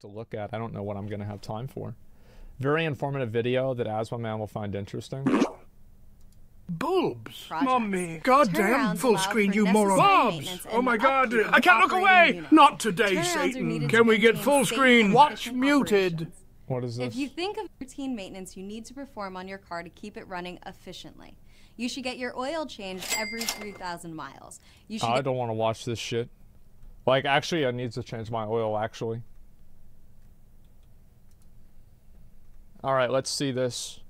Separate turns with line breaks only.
to look at. I don't know what I'm gonna have time for. Very informative video that Asmongold will find interesting.
Bulbs,
Projects.
Mummy. Goddamn full screen, you moron.
Bobs!
Oh my god, I can't look away! Not today, Satan. Can we get full screen? Watch muted.
What is this?
If you think of routine maintenance you need to perform on your car to keep it running efficiently, you should get your oil changed every 3,000 miles. You should
I don't want to watch this shit. Like, actually, I need to change my oil, actually. Alright, let's see this.